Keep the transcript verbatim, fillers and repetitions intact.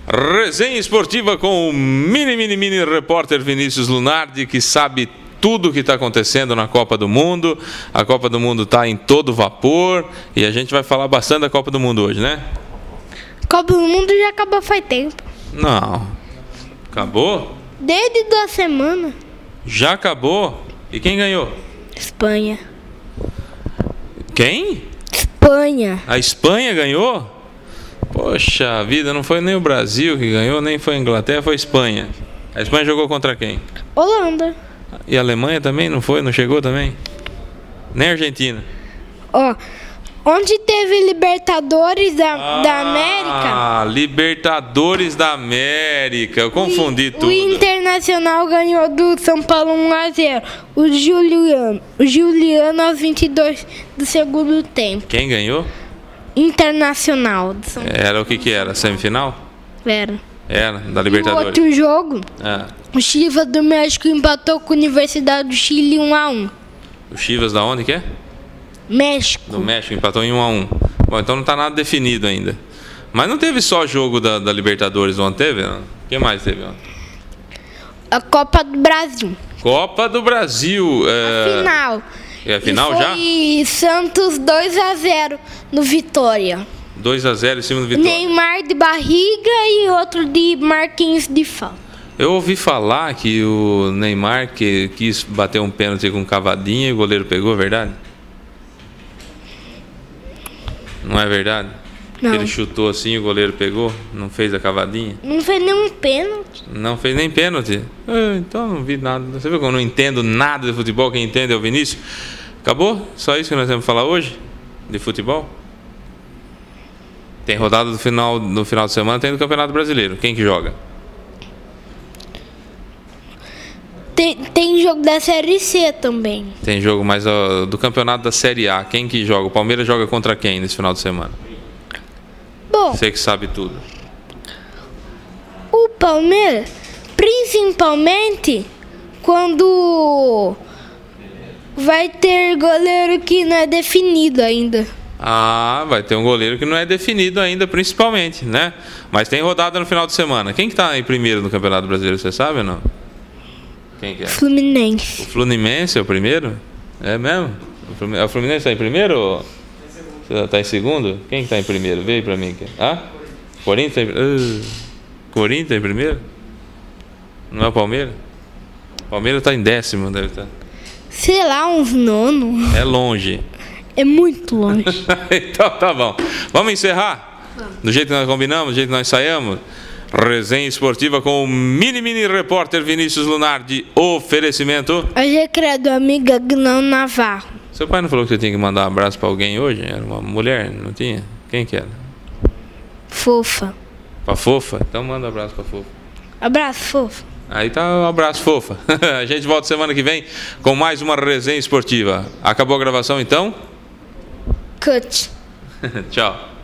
Resenha esportiva com o mini, mini, mini repórter Vinícius Lunardi, que sabe tudo o que está acontecendo na Copa do Mundo. A Copa do Mundo está em todo vapor e a gente vai falar bastante da Copa do Mundo hoje, né? Copa do Mundo já acabou faz tempo. Não. Acabou? Desde duas semanas. Já acabou? E quem ganhou? Espanha. Quem? Espanha. A Espanha ganhou? Poxa vida, não foi nem o Brasil que ganhou, nem foi a Inglaterra, foi a Espanha. A Espanha jogou contra quem? Holanda. E a Alemanha também não foi? Não chegou também? Nem a Argentina? Ó, onde teve Libertadores da, ah, da América... Ah, Libertadores da América, eu confundi o, tudo. O Internacional ganhou do São Paulo um a zero. O Juliano, o Juliano aos vinte e dois do segundo tempo. Quem ganhou? Internacional de São Paulo. Era o que que era? Semifinal? Era. Era, da E o Libertadores. outro jogo, Ah. o Chivas do México empatou com a Universidade do Chile um a um. O Chivas da onde que é? México. Do México, empatou em um a um. Bom, então não está nada definido ainda. Mas não teve só jogo da, da Libertadores ontem, teve? O que mais teve ontem? A Copa do Brasil. Copa do Brasil. É... Final. É a final e já? foi Santos dois a zero no Vitória. dois a zero em cima do Vitória. Neymar de barriga e outro de Marquinhos de falta. Eu ouvi falar que o Neymar que quis bater um pênalti com cavadinha e o goleiro pegou, é verdade? Não é verdade? Não. Ele chutou assim e o goleiro pegou, não fez a cavadinha? Não fez nenhum pênalti. Não fez nem pênalti? Ah, então não vi nada. Você viu que eu não entendo nada de futebol? Quem entende é o Vinícius. Acabou? Só isso que nós temos que falar hoje? De futebol? Tem rodada do final, no final de semana, tem do Campeonato Brasileiro. Quem que joga? Tem, tem jogo da Série C também. Tem jogo mais ó, do Campeonato da Série A. Quem que joga? O Palmeiras joga contra quem nesse final de semana? Bom, Você que sabe tudo. o Palmeiras, principalmente quando vai ter goleiro que não é definido ainda. Ah, vai ter um goleiro que não é definido ainda, principalmente, né? Mas tem rodada no final de semana. Quem que tá em primeiro no Campeonato Brasileiro, você sabe ou não? Quem que é? Fluminense. O Fluminense é o primeiro? É mesmo? O Fluminense, o Fluminense tá em primeiro ou você tá em segundo? Quem que tá em primeiro? Vê aí pra mim aqui. Ah? Corinthians tá em... Uh, Corinthians tá em primeiro? Não é o Palmeiras? O Palmeiras tá em décimo, deve estar. Sei lá, uns nono. É longe. É muito longe. Então tá bom. Vamos encerrar? Do jeito que nós combinamos, do jeito que nós ensaiamos? Resenha esportiva com o mini, mini repórter Vinícius Lunardi. Oferecimento. Hoje é criado amiga Gnão Navarro. Seu pai não falou que você tinha que mandar um abraço pra alguém hoje? Era uma mulher, não tinha? Quem que era? Fofa. Pra Fofa? Então manda um abraço pra Fofa. Abraço, fofa. Aí tá um abraço, Fofa. A gente volta semana que vem com mais uma resenha esportiva. Acabou a gravação então? Cut. Tchau.